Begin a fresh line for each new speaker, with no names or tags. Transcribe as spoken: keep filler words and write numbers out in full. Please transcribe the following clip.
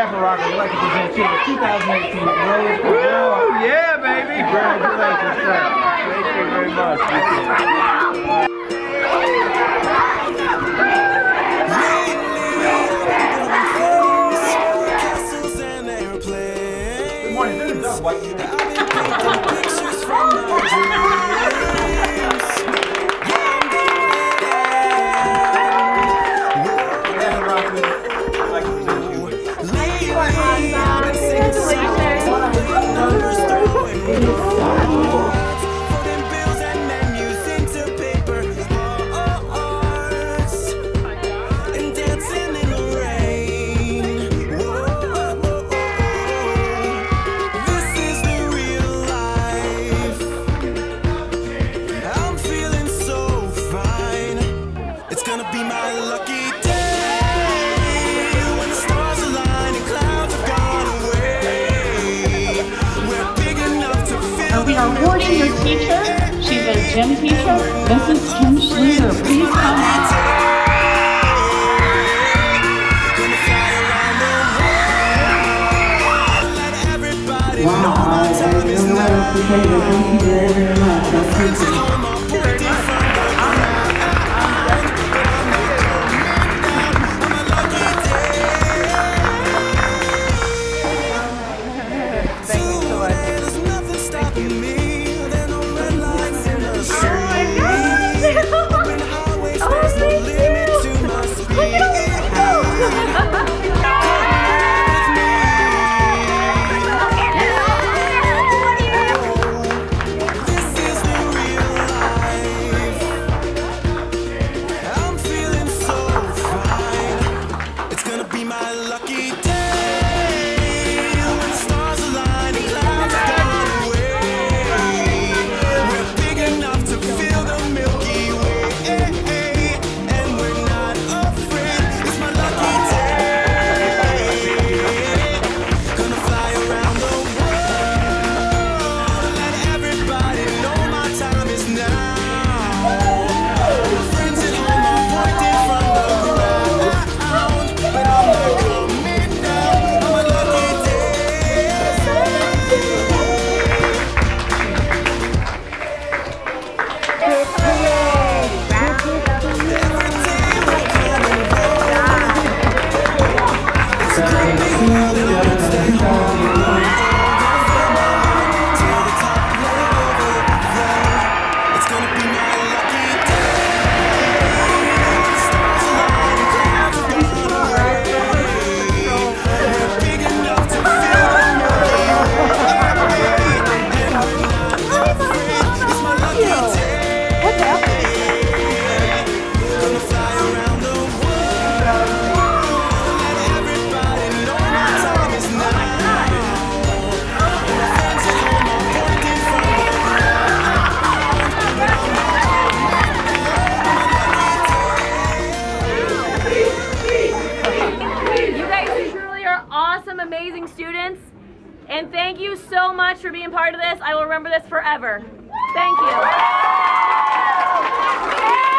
behalf of Rockwood, we'd like to present you the two thousand eighteen Rose Woo! Yeah, baby! Congratulations, sir. Thank you very much. Thank you. Good morning. This is Doug White.
We are awarding your teacher. She's a gym teacher, Missus Kim Schluter. Please come out.
Wow, I don't know what else to say, but thank you very, very much. Thank you.
Amazing students, and thank you so much for being part of this. I will remember this forever. Thank you.